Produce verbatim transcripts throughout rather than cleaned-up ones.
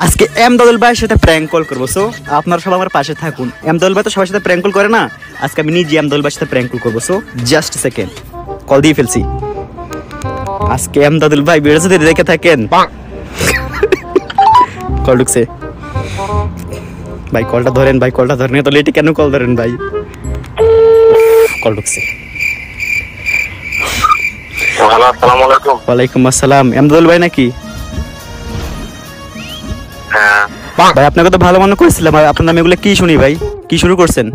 আজকে এমদাদুল ভাইয়ের সাথে প্র্যাঙ্ক কল করবো। সো আপনারা সবাই আমার পাশে থাকুন। এমদাদুল ভাই তো সবার সাথে প্র্যাঙ্ক কল করে না, আজকে আমি নিজে এমদাদুল ভাইয়ের সাথে প্র্যাঙ্ক কল করবো। সো জাস্ট সেকেন্ড, কল দিয়ে ফেলছি। আজকে এমদাদুল ভাই ভিডিও যদি দেখে থাকেন, কল ঢুকছে ভাই, কলটা ধরেন ভাই, কলটা ধরেন, তো লেটে কেন কল ধরেন ভাই? কল ঢুকছে। হ্যালো, আসসালামু আলাইকুম। ওয়ালাইকুম আসসালাম। এমদাদুল ভাই নাকি? হ্যাঁ ভাই আপনাকে তো ভালো মনে করেছিলাম, আপনার নামে এগুলো কি শুনি ভাই? কি শুরু করছেন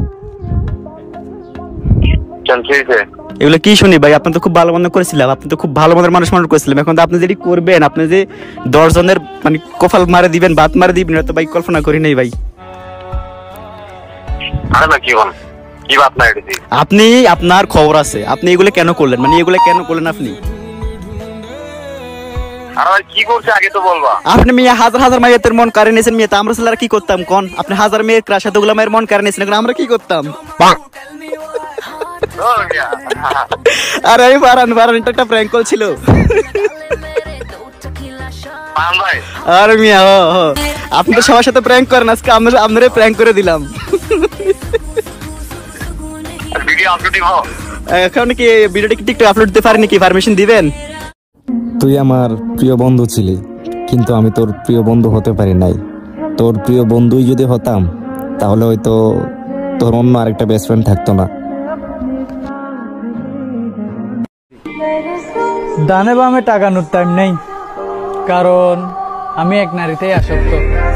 এগুলো? কি শুনি ভাই? আপনি তো খুব ভালো মনে করেছিলাম, আপনি তো খুব ভালো মনের মানুষ মনে করেছিলাম। এখন তো আপনি যেটি করবেন, আপনি যে দশ জনের মানে কপাল মারে দিবেন, বাত মারে দিবেন, তো ভাই কল্পনা করি নাই ভাই। আপনি আপনার খবর আছে, আপনি এগুলো কেন করলেন? মানে এগুলো কেন করলেন আপনি? আপনি মেয়ে হাজার হাজার মেয়েদের মন কারে নিয়েছেন, মেয়ে আমরা ছেলেরা কি করতাম কোন? আপনি হাজার মেয়ের ক্রাশ এতগুলো মেয়ের মন কারে নিয়েছেন, আমরা কি করতাম? আরে আমি পারান পারান, এটা একটা প্র্যাঙ্ক কল ছিল। আরে মিয়া ও আপনি তো সবার সাথে প্র্যাঙ্ক করেন, আজকে আমরা আপনারে প্র্যাঙ্ক করে দিলাম। এখন কি ভিডিওটা কি টিকটক আপলোড দিতে পারেন, কি পারমিশন দিবেন? তুই আমার প্রিয় বন্ধু ছিলি, কিন্তু আমি তোর প্রিয় বন্ধু হতে পারি নাই। তোর প্রিয় বন্ধুই যদি হতাম, তাহলে হয়তো তোর অন্য আরেকটা বেস্ট ফ্রেন্ড থাকতো না। ডানে বামে টাকানোর টাইম নেই, কারণ আমি এক নারীতেই আসক্ত।